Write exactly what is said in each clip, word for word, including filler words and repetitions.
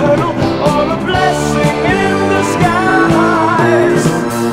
hurdle or a blessing in disguise.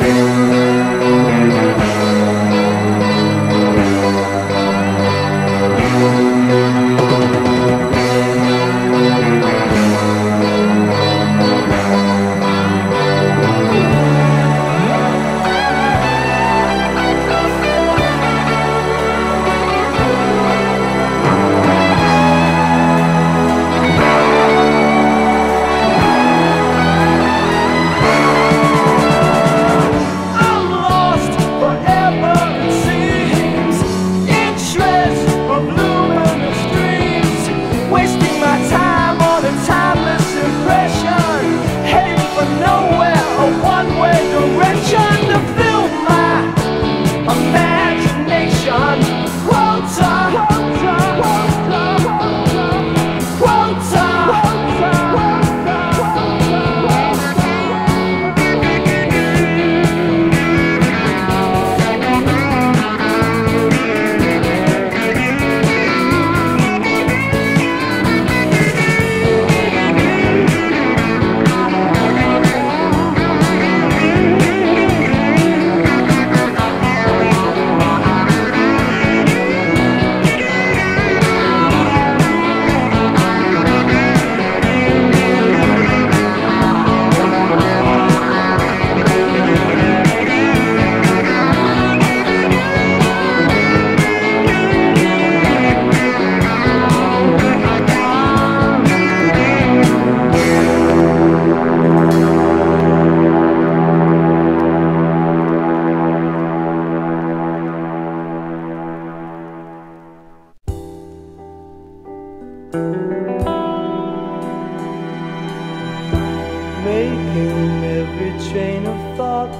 Making every chain of thought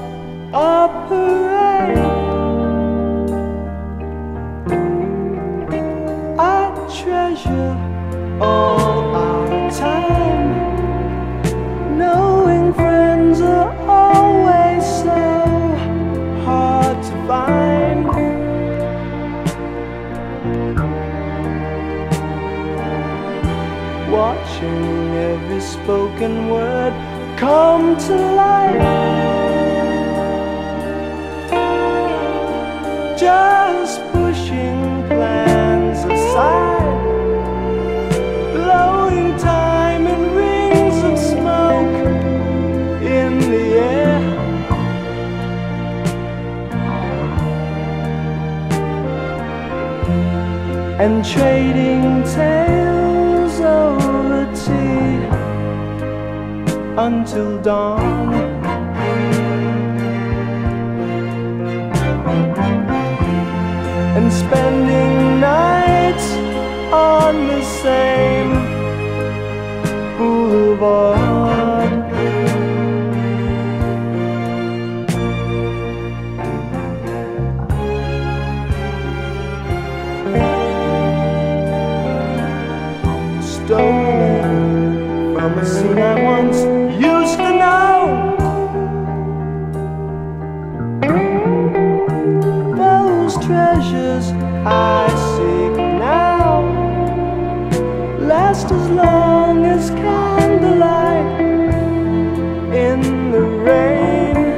a parade. I treasure all our time, knowing friends are always so hard to find. Watching every spoken word come to life, just pushing plans aside, blowing time in rings of smoke in the air. And trading tales over tea until dawn. And spending nights on the same boulevard. Stolen from a scene I once used to know. Those treasures I seek now last as long as candlelight in the rain.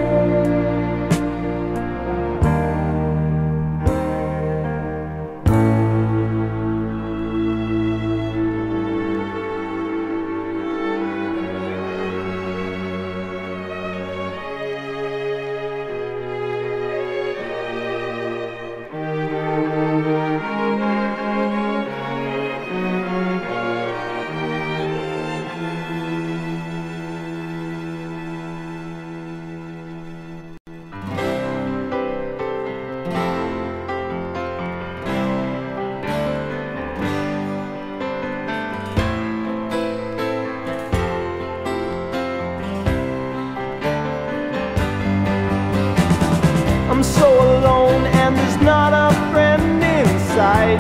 I'm so alone and there's not a friend in sight.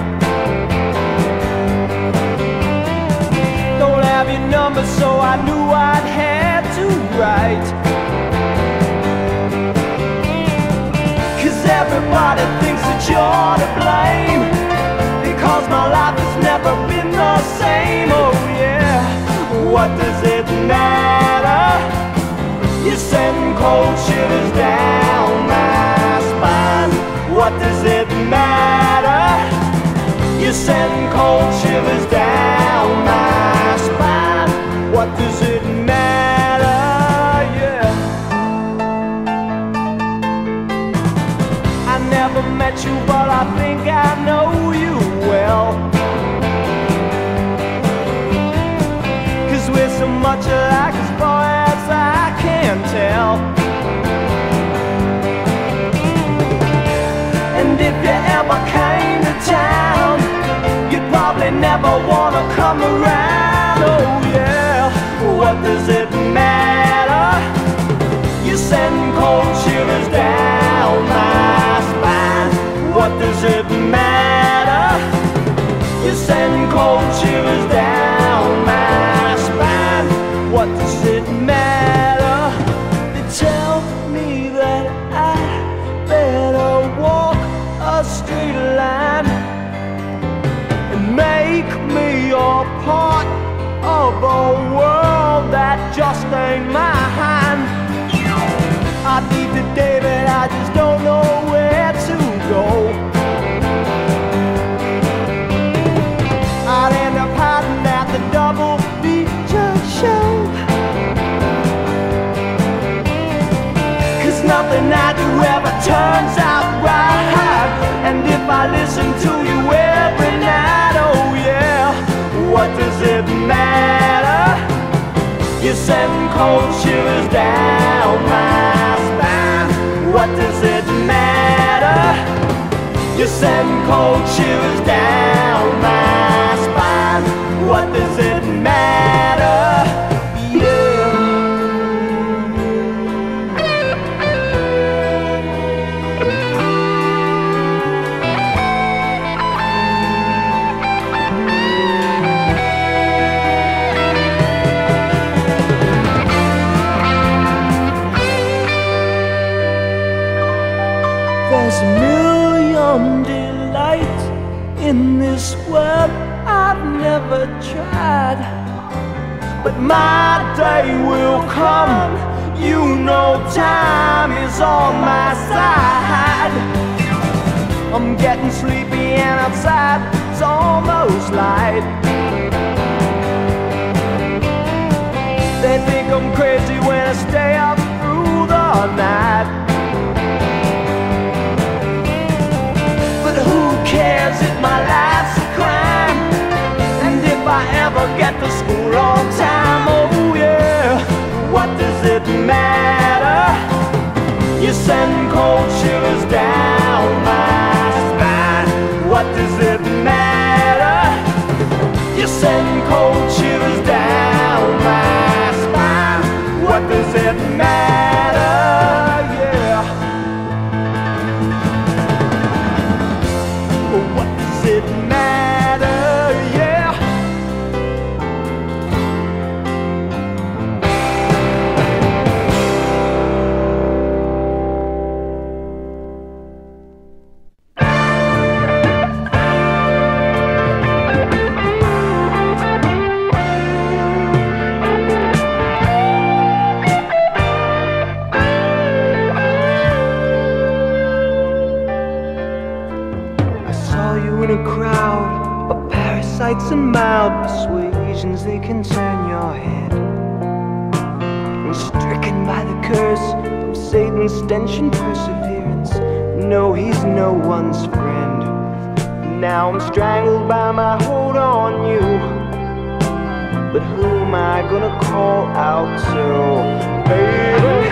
Don't have your number, so I knew I'd had to write. Cause everybody thinks that you're to blame, because my life has never been the same. Oh yeah, what does it matter? You send cold shivers down my spine. What does it matter? You send cold shivers down my spine. What does it matter? Yeah. I never met you, but I think I know you well. Cause we're so much alike as far as I can tell. And if you ever came to town, you'd probably never wanna come around. Oh yeah, what does it matter? You send cold shivers down my spine. What does it matter? You send cold shivers down my spine. What does it matter? They tell me that I better walk a straight line and make me a part of a world that just ain't mine. I need to David, I just don't know where to go. I'd end up hiding at the double feature show. Cause nothing I do ever turns out right. And if I listen to you every night, oh yeah, what does it matter? You send cold shivers down my spine. What does it matter? You send cold shivers down my spine. What does it matter? Yeah. There's a million delights in this world I've never tried, but my day will come. You know time is on my side. I'm getting sleepy and outside it's almost light. They think I'm crazy when I stay up through the night. But who cares if my life's a crime? And if I ever get to school on time, oh yeah, what does it matter? You send cold shivers down my spine. What does it matter? You send cold shivers down my spine. What does it matter? Yeah. What does it matter? Yeah. And mild persuasions, they can turn your head. I'm stricken by the curse of Satan's stench and perseverance. No, he's no one's friend. Now I'm strangled by my hold on you. But who am I gonna call out to, baby?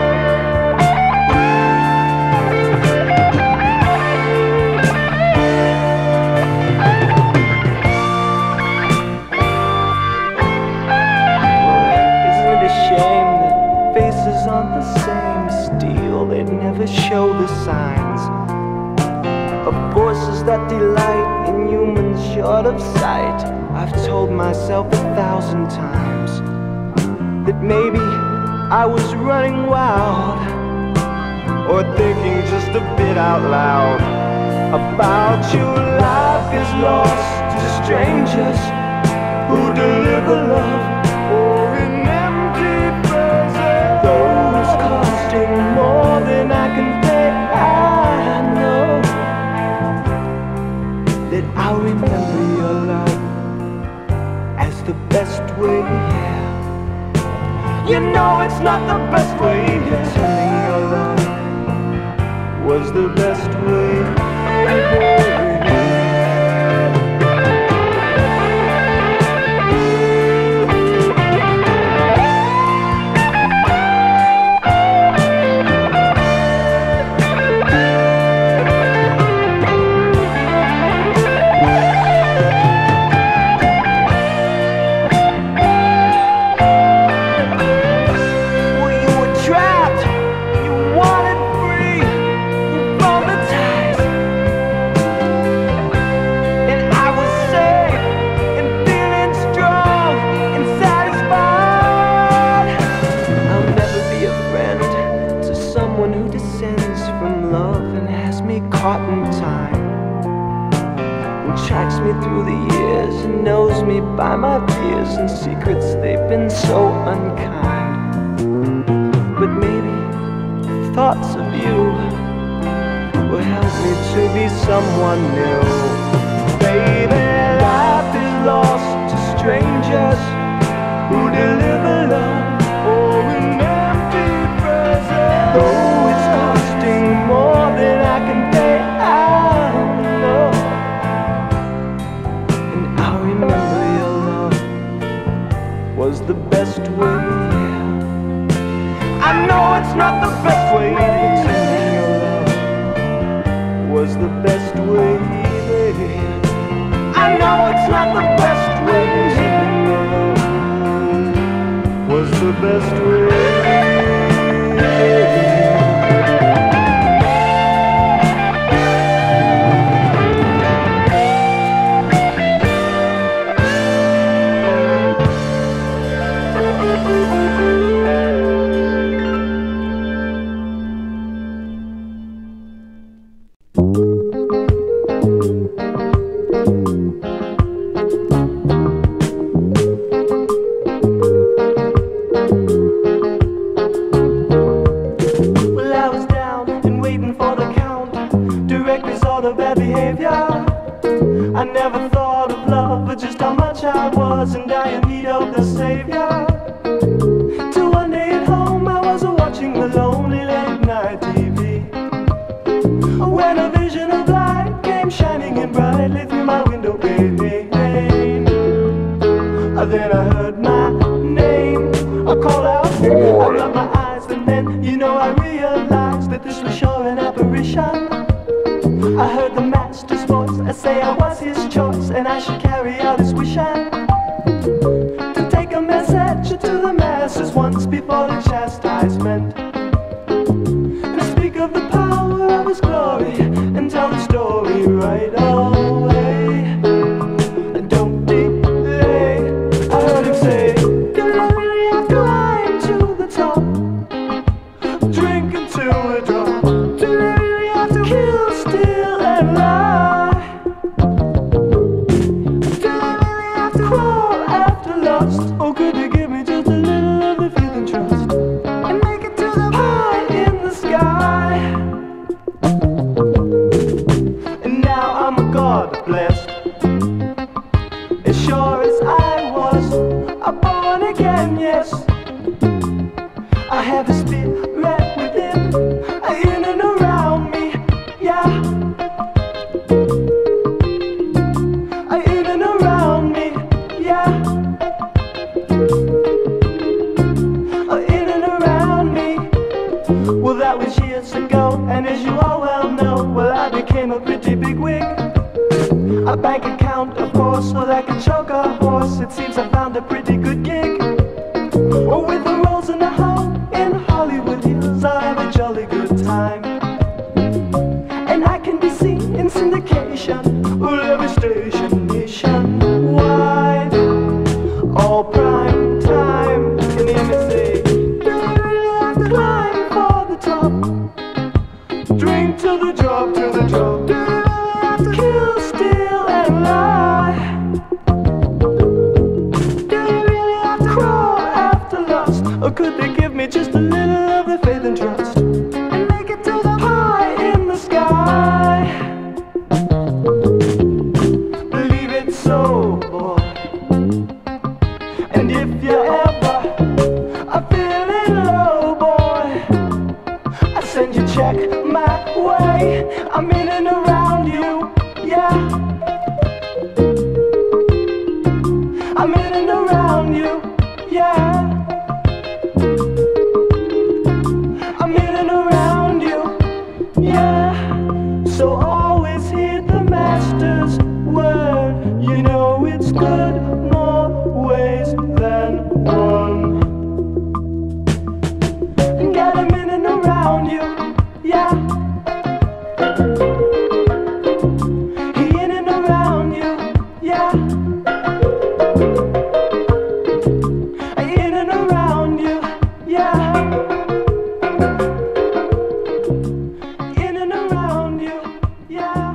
Aren't the same steel, they'd never show the signs of forces that delight in humans short of sight. I've told myself a thousand times that maybe I was running wild, or thinking just a bit out loud about you. Life is lost to strangers who deliver love, or it never You know it's not the best way. Pretending your love was the best way. Through the years and knows me by my fears and secrets, they've been so unkind. But maybe thoughts of you will help me to be someone new. Baby, life is lost to strangers who deliver love or an empty present. Though it's costing more than I can pay, I know. Was the best way. I know it's not the best way. Pretending your love was the best way. I know it's not the best way. Pretending your love was the best way. I never thought of love, but just how much I was in dire need of the Savior. Till one day at home I was watching the lonely late night T V, when a vision of light came shining in brightly through my window pane. Then I heard my name, I called out, I rubbed my eyes, and then, you know, I realized that this was sure an apparition. I heard the master's voice, I say I was his choice, and I should carry out his wish to take a message to the masses once before the chastisement, and speak of the power of his glory, and tell the story right away. Don't delay, I heard him say, you really have to climb to the top, drink until the drop, do you really have to kill, steal and lie? Do you really have to crawl after lust? Or could you give me just a little of the faith and trust, and make it to the pie in the sky? And now I'm a God blessed, as sure as I was a born again, yes. I have a spirit within, in and around me, yeah. In and around me, yeah. In and around me. Well, that was years ago, and as you all well know, well, I became a pretty big wig. A bank account, of course, well, I could choke a horse. It seems I found a pretty good gig. Oh, with the rolls in the home in Hollywood Hills, I have a jolly good time. And I can be seen in syndication, or every station nationwide, all prime time. And the M S A, do you really have to climb for the top, drink till the drop, till the drop? Do you really have to kill, steal and lie? Do you really have to crawl after lust, or could they give me just a little of their faith and trust, and make it to the pie in the sky? Believe it so, boy. And if you ever I feel day. I'm in and around you, yeah. I'm in and around you, yeah. I'm in and around you, yeah. So always heed the master's word. You know it's good more ways than one. And get him in and around you, yeah. He in and around you, yeah. In and around you, yeah. In and around you, yeah.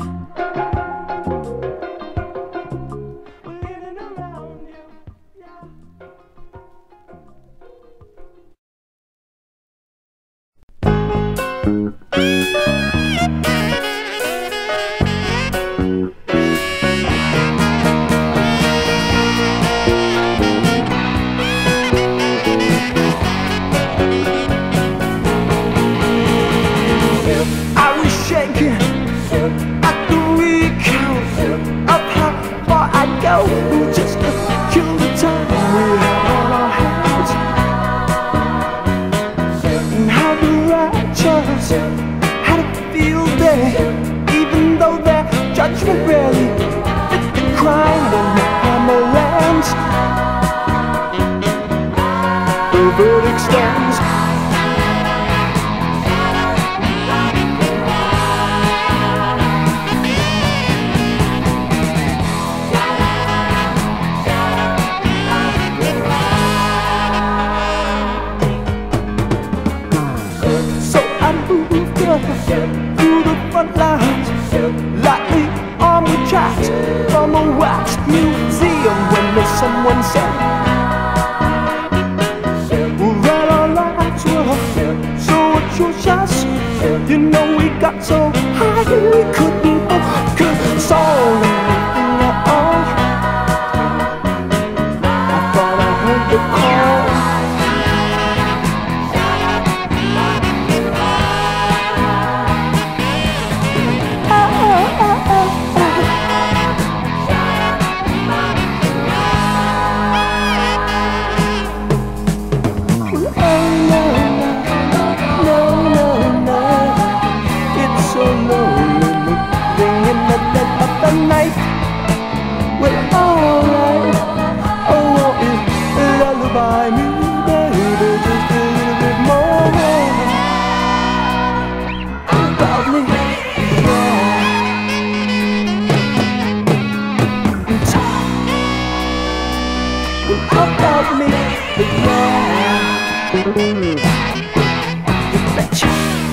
Well, in and around you, yeah. I was shaking at the recount of how far I'd go just to kill the time we had on our hands, and how the righteous had a field day, even though their judgment rarely fit the crime when the hammer lands. The verdict stands. Through the front lines, lightly armed with tracks from a wax museum. When there's someone said, well, that our lives were so atrocious, you know we got so high we couldn't focus on anything at all. I thought I heard the call. Night. Well, alright. Oh, won't you lullaby me, baby, just a little bit more about me, yeah. Talk well, about me, yeah. You betcha.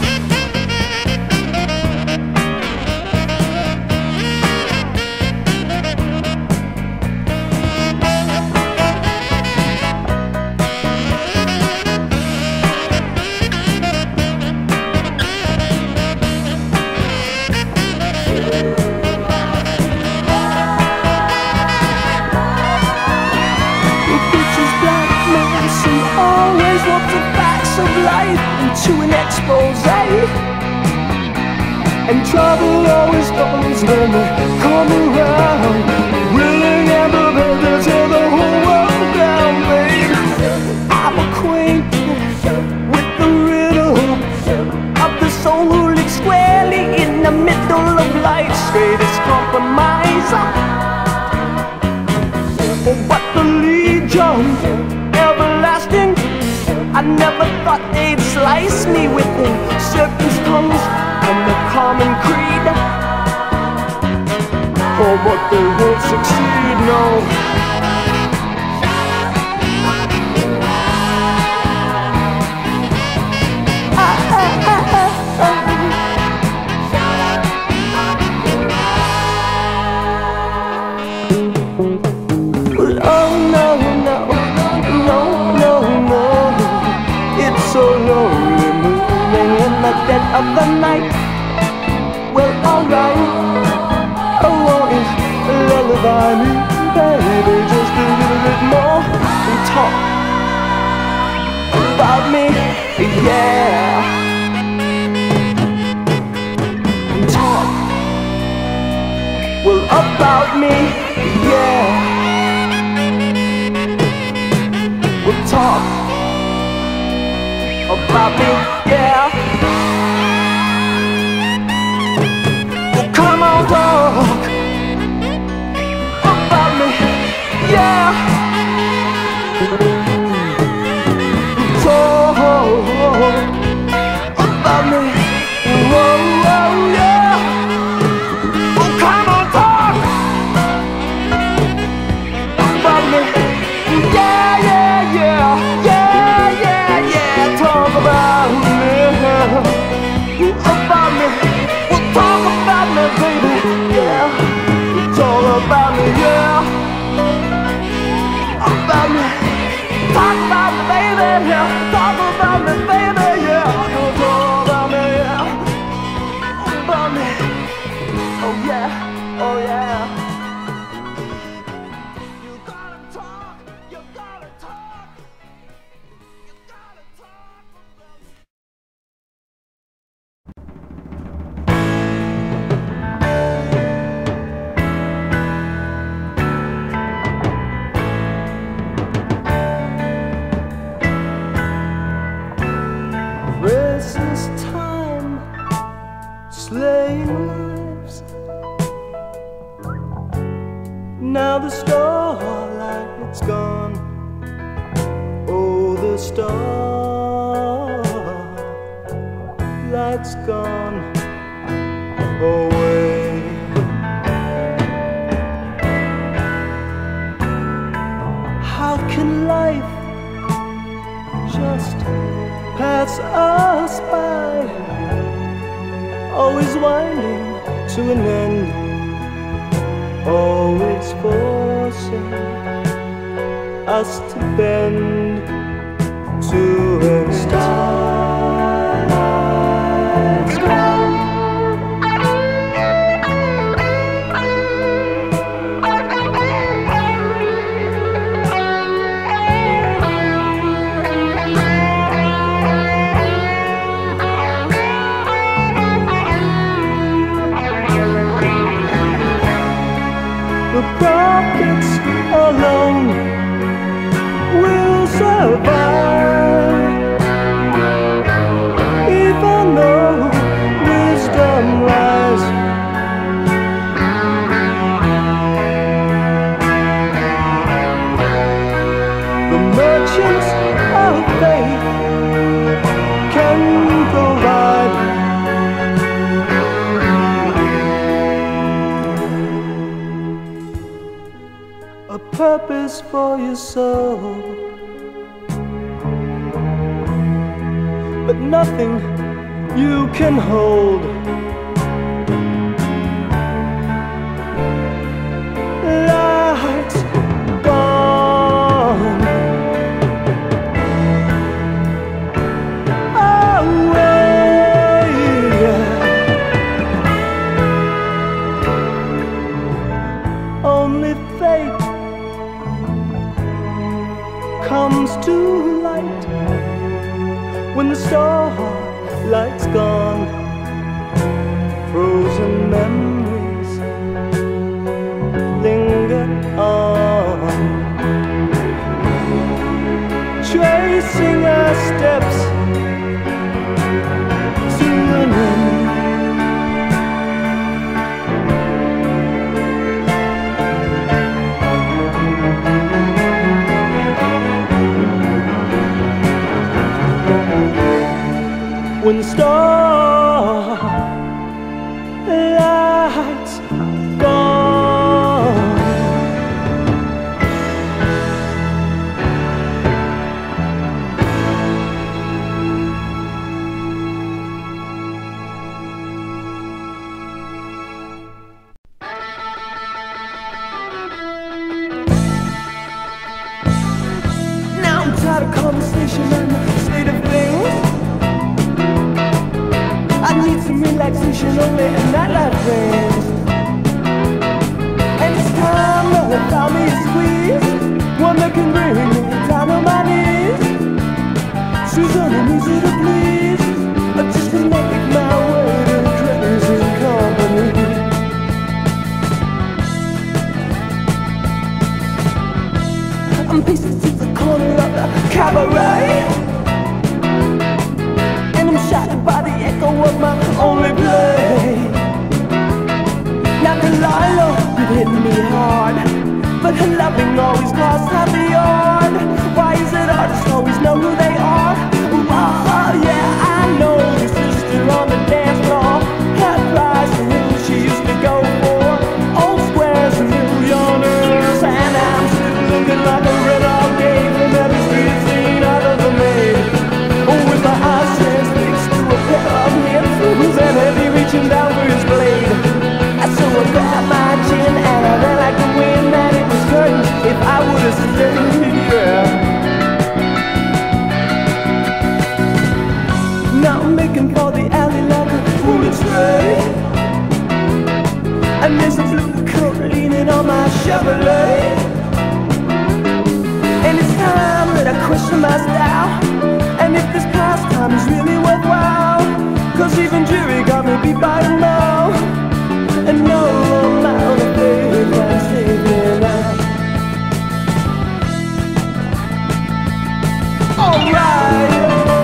To an expose, and trouble always comes when they come around, willing and prepared to tear the whole world down, babe. I'm acquainted with the riddle of the soul who lives squarely in the middle of life's greatest compromise. Oh, but the legion everlasting, I never thought they'd slice me with the serpent's tongues and the common creed. Oh, but they won't succeed, no. Ah, ah, ah, ah, ah. Well, oh, no, no, no, no, no. So lonely moving in the dead of the night. Well, alright. Oh, won't you lullaby me, baby, just a little bit more, and talk about me, yeah. about me, yeah. We'll talk about me, yeah. Well, come on, talk about me, yeah. Talk about me, whoa, whoa, yeah. Well, come on, talk about me, yeah, yeah, yeah, yeah, yeah, yeah. Talk about me, about me. Well, talk about me, baby, yeah. Talk about me, yeah. About me. Talk about me, baby, yeah. Talk about me, baby, yeah. Talk about me, yeah. About me. Oh yeah, oh yeah. You gotta talk, you gotta talk, you gotta talk about me. Restless time, slaying lives. Now the starlight's gone. Oh, the starlight's gone away. How can life just pass us by, always winding to an end, always forcing us to bend to a starlight's gone. The prophets alone will survive, even though wisdom lies. The merchants of faith can provide. A purpose for your soul, but nothing you can hold. Lights gone away. Only fate comes to light when the starlight's gone. Frozen memories linger on, tracing our steps to an end. When the starlight's gone. Now I'm tired of conversation and the state of things. I need some relaxation only and that light brings. And it's time that I found me a squeeze, one that can bring me down on my knees. Susan, I'm easy to please, I just can make my way to crazy company. cabaret, and I'm shattered by the echo of my only play. Now Delilah, you hit me hard, but her loving always costs half the yard. Why is it artists always know who they are? Oh yeah, I know your sister on the dance floor had price for who she used to go for. Old squares and millionaires, and I'm still looking like a red-hot game from every street scene I've ever made. Oh, with my eyes transfixed to a pair of headphones and heavy reaching down for his blade. So I grabbed my chin and I ran like the wind, and it was curtains if I would have stayed, yeah. Now I'm making for the alley like a bullet stray, and there's a blue coat leaning on my Chevrolet. And it's time that I question my style, and if this pastime is really worthwhile, cause even Jerry got me beat by a mile, and no amount of faith can save me now. Alright.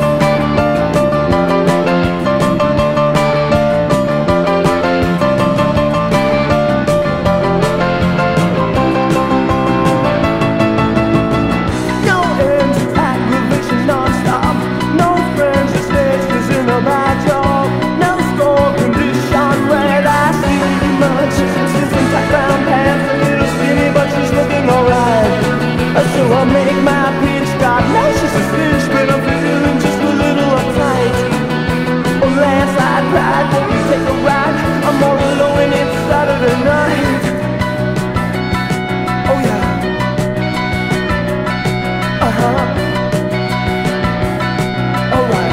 No end to aggravation non-stop, no friends or stages in my job, no score condition where I see much. She's in tight brown pants, a little skinny, but she's looking alright. So I make my pitch stop. Now she's a fish, but I'm feeling just a little uptight. Oh, landslide pride, won't you take a ride? I'm all alone and it's Saturday night. Oh yeah. Uh-huh. Alright.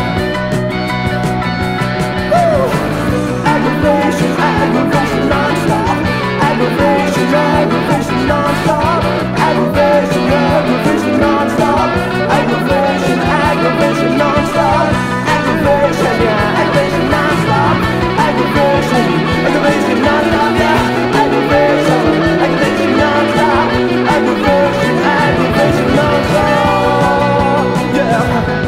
Woo! Aggravation, aggravation non-stop. Aggravation, aggravation non-stop. Aggravation, aggravation non-stop. Aggravation, aggravation non-stop. Aggravation, yeah, aggravation non-stop. Aggravation, aggravation non-stop, yeah. Aggravation, aggravation non-stop. Aggravation, aggravation non-stop, yeah.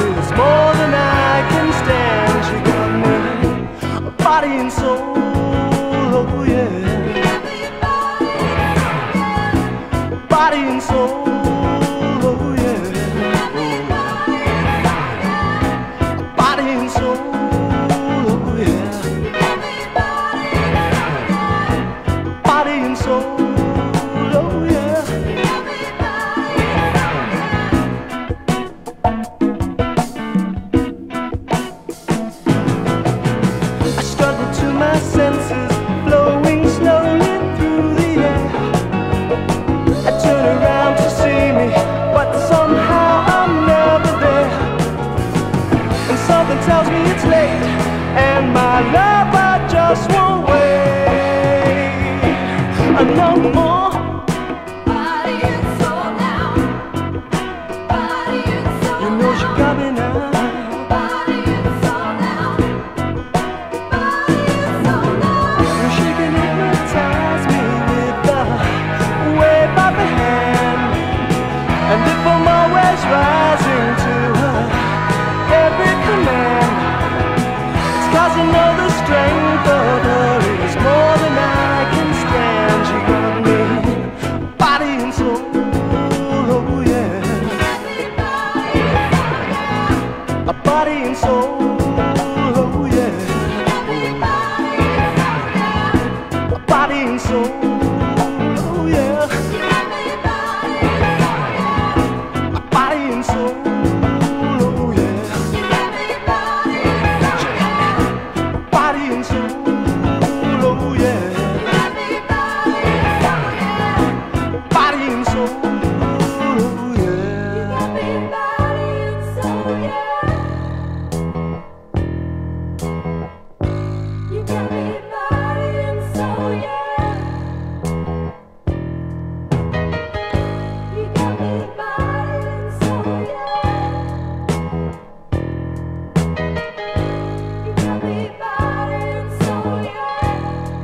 body and soul. body and soul, oh yeah. I struggle to my senses, flowing slowly through the air. I turn around to see me, but somehow I'm never there. And something tells me it's late, and my lover just won't wait. No more. Body and soul now. Body and soul. You know she got me now. Body and soul now. Body and soul now. She can hypnotize me with the wave of a hand. And if I'm always rising to her every command, it's 'cause I know the strength of her is more than I can stand. She got me body and soul, oh yeah. A body and soul, oh yeah. A body and soul, oh yeah. A body and soul, oh yeah. Body and soul, oh yeah. Body and soul, oh yeah. You got me body and soul, yeah. You got me body and soul, yeah. You got me body and soul, yeah.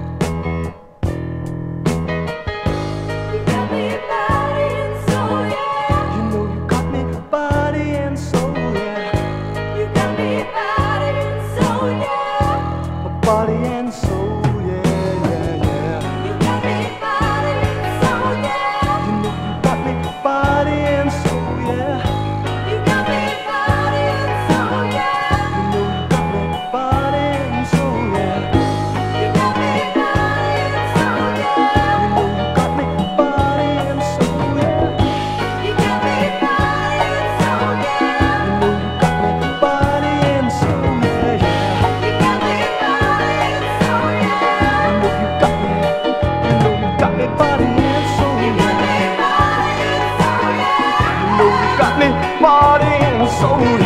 You got me body and soul, yeah. You know you got me body and soul, yeah. You got me body and soul, yeah. A body and soul, yeah, yeah, yeah. You got me body and soul, yeah. You know you got me body and soul, yeah. You got me body and soul, yeah. You know you got me body and soul, yeah. You got me body and soul, yeah. You know you got me body and soul, yeah. You got me body and soul, yeah. You know you got me body and soul, yeah, yeah. You got me body and soul, yeah. You know you got me, you know you got me body and soul, yeah. You know you got me body and soul,